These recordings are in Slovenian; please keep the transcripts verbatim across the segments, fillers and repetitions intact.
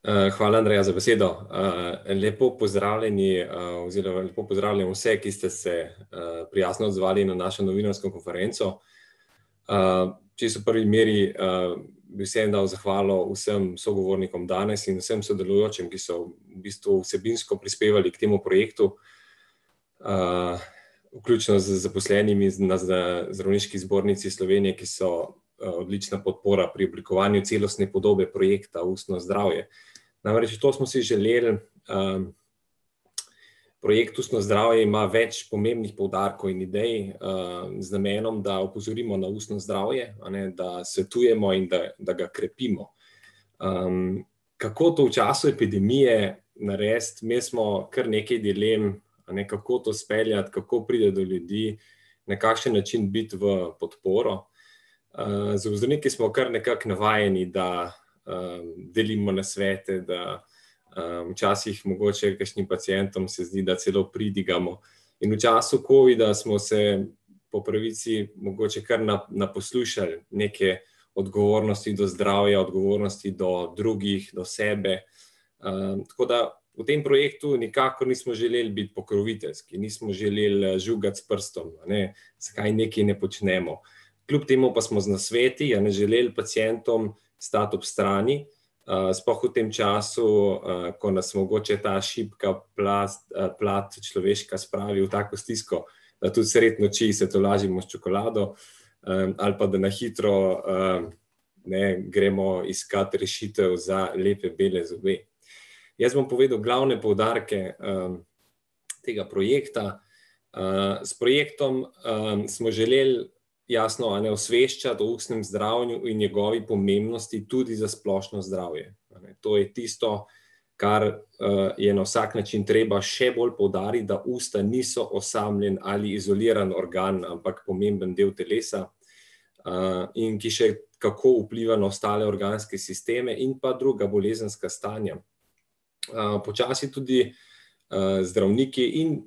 Uh, hvala, Andreja, za besedo. Uh, lepo pozdravljeni, uh, oziroma lepo pozdravljeni vse, ki ste se uh, prijazno odzvali na našo novinarsko konferenco. Uh, čisto v prvi meri uh, bi vsem dal zahvalo vsem sogovornikom danes in vsem sodelujočim, ki so v bistvu vsebinsko prispevali k temu projektu, uh, vključno z zaposlenimi na Zdravniški zbornici Slovenije, ki so uh, odlična podpora pri oblikovanju celostne podobe projekta Ustno zdravje. Namreč to smo si želeli, um, projekt Ustno zdravje ima več pomembnih poudarkov in idej um, z namenom, da opozorimo na ustno zdravje, a ne, da svetujemo in da, da ga krepimo. Um, kako to v času epidemije narediti, mi smo kar nekaj dilem, a ne, kako to speljati, kako pride do ljudi, na kakšen način biti v podporo. Uh, z zdravniki smo kar nekako navajeni, da Um, delimo nasvete, da um, včasih mogoče kakšnim pacientom se zdi, da celo pridigamo. In v času covida smo se po pravici mogoče kar naposlušali neke odgovornosti do zdravja, odgovornosti do drugih, do sebe. Um, tako da v tem projektu nikakor nismo želeli biti pokroviteljski, nismo želeli žugati s prstom, ne, zakaj nekaj ne počnemo. Kljub temu pa smo z nasveti, a ne želeli pacientom stati ob strani, uh, sploh v tem času, uh, ko nas mogoče ta šibka plast, uh, plat človeška spravi v tako stisko, da tudi sred noči se tolažimo s čokolado, um, ali pa da na hitro um, ne, gremo iskat rešitev za lepe bele zobe. Jaz bom povedal glavne poudarke um, tega projekta. Uh, s projektom um, smo želeli jasno, a ne, osveščati o ustnem zdravju in njegovi pomembnosti tudi za splošno zdravje. To je tisto, kar uh, je na vsak način treba še bolj poudariti, da usta niso osamljen ali izoliran organ, ampak pomemben del telesa, uh, in ki še kako vpliva na ostale organske sisteme in pa druga bolezenska stanja. Uh, počasi tudi uh, zdravniki in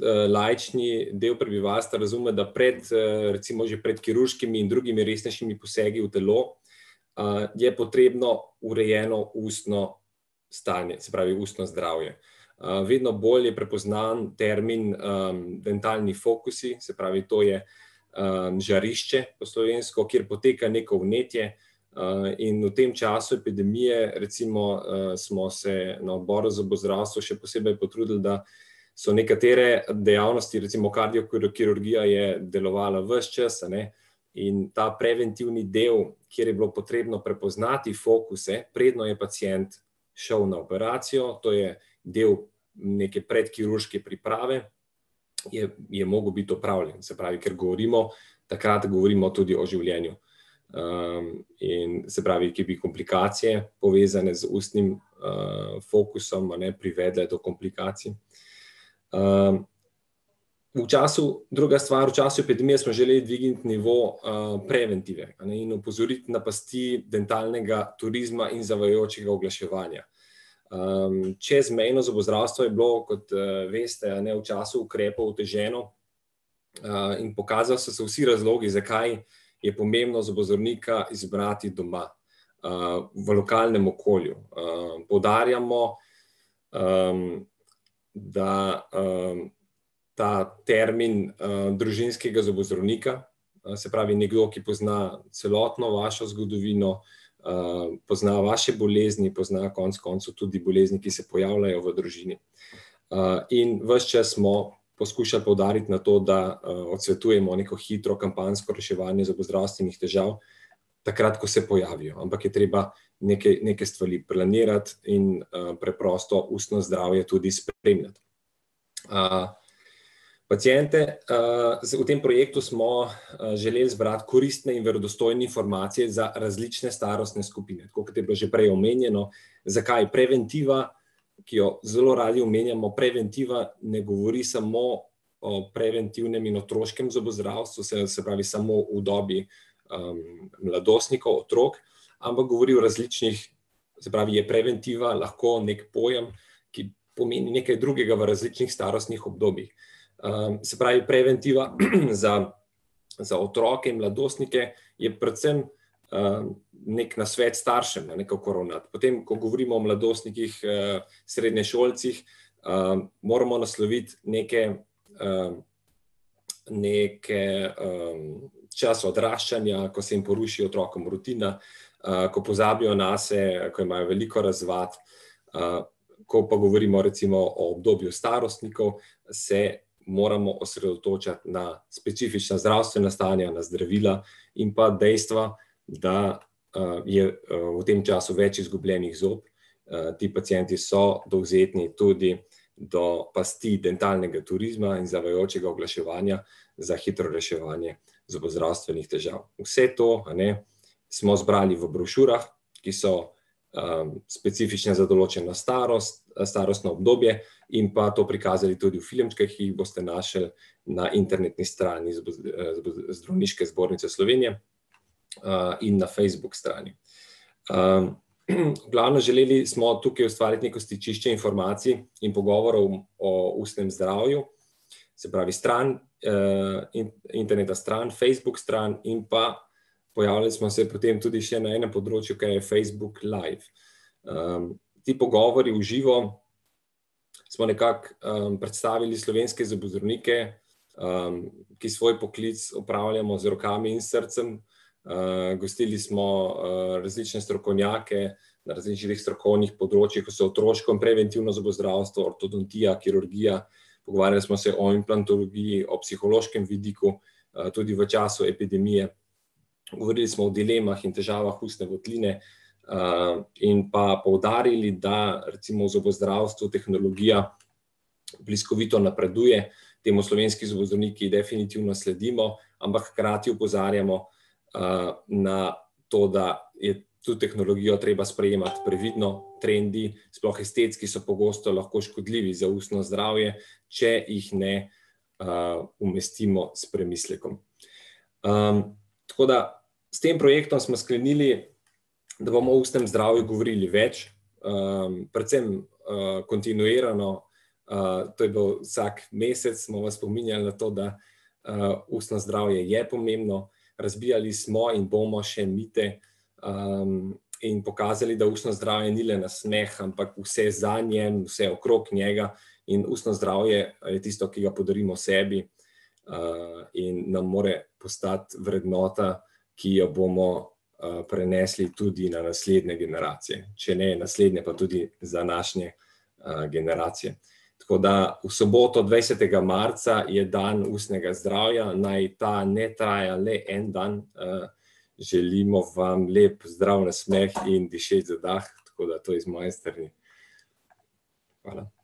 laični del prebivalstva razume, da pred, recimo že pred kirurškimi in drugimi resnejšimi posegi v telo je potrebno urejeno ustno stanje, se pravi ustno zdravje. Vedno bolj je prepoznan termin dentalni fokusi, se pravi to je žarišče po slovensko, kjer poteka neko vnetje, in v tem času epidemije recimo smo se na odboru za zobozdravstvo še posebej potrudili, da so nekatere dejavnosti, recimo kardiokirurgija je delovala ves čas, ne, in ta preventivni del, kjer je bilo potrebno prepoznati fokuse, predno je pacient šel na operacijo, to je del neke predkirurške priprave, je, je mogel biti opravljen, se pravi, ker govorimo, takrat govorimo tudi o življenju. Um, in se pravi, ki bi komplikacije povezane z ustnim uh, fokusom, ne, privedle do komplikacij. Uh, v času, druga stvar, v času epidemije smo želeli dvigniti nivo uh, preventive, ne, in opozoriti na pasti dentalnega turizma in zavajajočega oglaševanja. Um, čezmejno zobozdravstvo je bilo, kot uh, veste, ne, v času ukrepov oteženo uh, in pokazali so se vsi razlogi, zakaj je pomembno zobozdravnika izbrati doma, uh, v lokalnem okolju. Uh, poudarjamo, um, da um, ta termin uh, družinskega zobozdravnika, uh, se pravi nekdo, ki pozna celotno vašo zgodovino, uh, pozna vaše bolezni, pozna konec koncev tudi bolezni, ki se pojavljajo v družini. Uh, in ves čas smo poskušali poudariti na to, da uh, odsvetujemo neko hitro kampanjsko reševanje zobozdravstvenih težav, takrat, ko se pojavijo, ampak je treba neke, neke stvari planirati in uh, preprosto ustno zdravje tudi spremljati. Uh, paciente, uh, v tem projektu smo uh, želeli zbrati koristne in verodostojne informacije za različne starostne skupine, tako kot je bilo že prej omenjeno. Zakaj? Preventiva, ki jo zelo radi omenjamo, preventiva ne govori samo o preventivnem in otroškem zobozdravstvu, se, se pravi samo v dobi um, mladostnikov, otrok, ampak govori o različnih, se pravi, je preventiva lahko nek pojem, ki pomeni nekaj drugega v različnih starostnih obdobjih. Um, se pravi, preventiva za, za otroke in mladostnike je predvsem nek nasvet staršem, kako ravnati. Potem, ko govorimo o mladostnikih, srednješolcih, moramo nasloviti neke, neke čas odraščanja, ko se jim poruši otrokom rutina, ko pozabijo nase, ko imajo veliko razvad. Ko pa govorimo recimo o obdobju starostnikov, se moramo osredotočati na specifična zdravstvena stanja, na zdravila in pa dejstva, da je v tem času več izgubljenih zob. Ti pacienti so dovzetni tudi do pasti dentalnega turizma in zavajajočega oglaševanja za hitro reševanje zobozdravstvenih težav. Vse to, a ne, smo zbrali v brošurah, ki so specifične za določeno starost, starostno obdobje in pa to prikazali tudi v filmčkih, ki jih boste našli na internetni strani Zdravniške zbornice Slovenije in na Facebook strani. Glavno želeli smo tukaj ustvariti neko stičišče informacij in pogovorov o ustnem zdravju, se pravi stran, interneta stran, Facebook stran in pa pojavili smo se potem tudi še na enem področju, kaj je Facebook Live. Ti pogovori v živo smo nekako predstavili slovenske zobozdravnike, ki svoj poklic opravljamo z rokami in srcem. Gostili smo različne strokovnjake na različnih strokovnih področjih, kot so otroško in preventivno zobozdravstvo, ortodontija, kirurgija. Pogovarjali smo se o implantologiji, o psihološkem vidiku, tudi v času epidemije. Govorili smo o dilemah in težavah ustne votline in pa poudarili, da recimo v zobozdravstvu tehnologija bliskovito napreduje. Temu slovenski zobozdravniki definitivno sledimo, ampak hkrati opozarjamo na to, da je tu tehnologijo treba sprejemati previdno. Trendi, sploh estetski, so pogosto lahko škodljivi za ustno zdravje, če jih ne umestimo s premislekom. Tako da s tem projektom smo sklenili, da bomo o ustnem zdravju govorili več, predvsem kontinuirano, to je bilo vsak mesec, smo vas spominjali na to, da ustno zdravje je pomembno. Razbijali smo in bomo še mite in pokazali, da ustno zdravje ni le nasmeh, ampak vse za njem, vse okrog njega in ustno zdravje je tisto, ki ga podarimo sebi in nam more postati vrednota, ki jo bomo prenesli tudi na naslednje generacije. Če ne naslednje, pa tudi za današnje generacije. Tako da v soboto, dvajsetega marca, je dan ustnega zdravja. Naj ta ne traja le en dan. Želimo vam lep zdrav nasmeh in dišeč zadah. Tako da to je z moje strani. Hvala.